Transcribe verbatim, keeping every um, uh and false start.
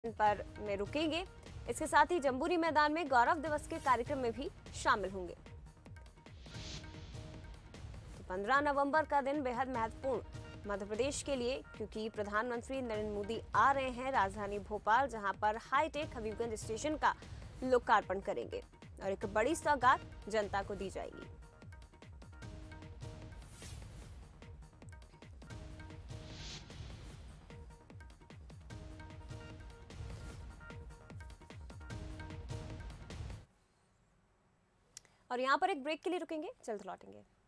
पर में रुकेंगे। इसके साथ ही जम्बूरी मैदान में गौरव दिवस के कार्यक्रम में भी शामिल होंगे। तो पंद्रह नवंबर का दिन बेहद महत्वपूर्ण मध्य प्रदेश के लिए, क्योंकि प्रधानमंत्री नरेंद्र मोदी आ रहे हैं राजधानी भोपाल, जहां पर हाईटेक हबीबगंज स्टेशन का लोकार्पण करेंगे और एक बड़ी सौगात जनता को दी जाएगी। और यहाँ पर एक ब्रेक के लिए रुकेंगे, जल्द लौटेंगे।